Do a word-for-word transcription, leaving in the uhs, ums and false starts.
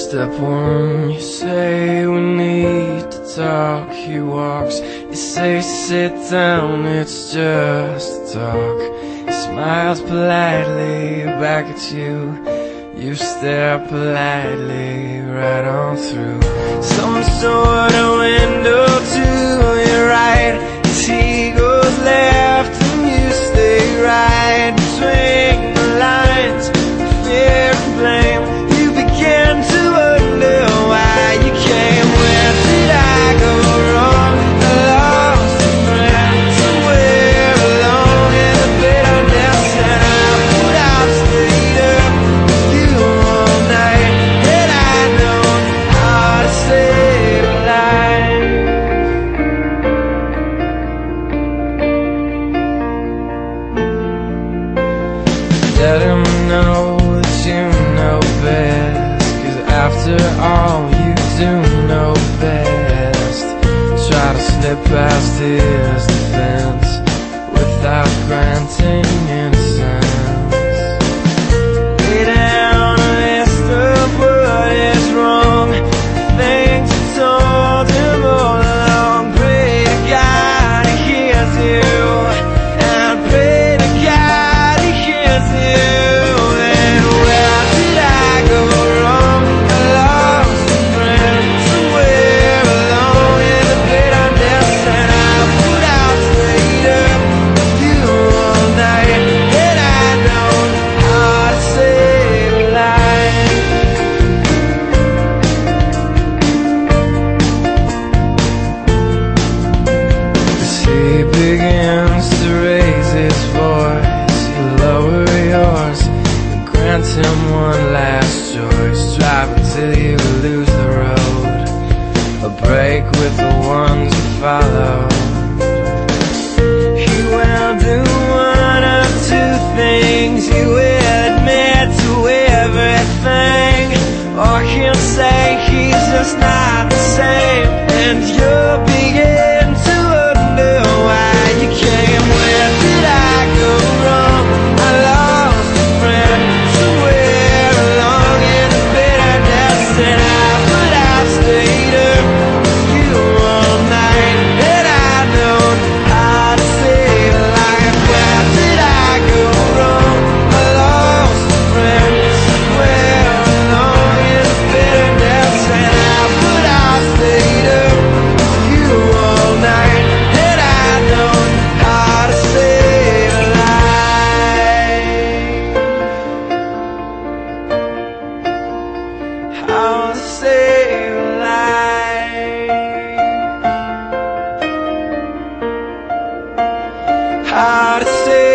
Step one, you say we need to talk. He walks, you say sit down, it's just talk. He smiles politely back at you. You stare politely right on through some sort of window to your right. As he goes left and you stay right between the lines of fear and blame. You begin to wonder why you came. Where did I go wrong? I lost a friend somewhere alone in the bitterness, and I would have stayed up with you all night had I known how to save a life. Let him know that you know best, 'cause after all you do know best. Try to slip past his defense without granting innocence. Lay down a list of what is wrong, things you told him all along. Pray to God he hears you, and pray to God he hears you. And where did I go wrong? I lost a friend somewhere alone in the bitterness, and I would have stayed up with you all night had I known how to save a life. As he begins to raise his voice, you lower yours and grant him one last choice. Drive until you lose the road, a break with the ones you follow. He will do one of two things. He will admit to everything, or he'll say he's just not the same, and you'll begin to wonder why you came. Where did I go wrong? I lost a friend somewhere along in the bitterness, and I would have stayed up with you all night had I known how to save a life. Where did I go wrong? I lost a friend somewhere along in the bitterness, and I would have stayed up with you all night had I known how to save a life. How to save a life. How to save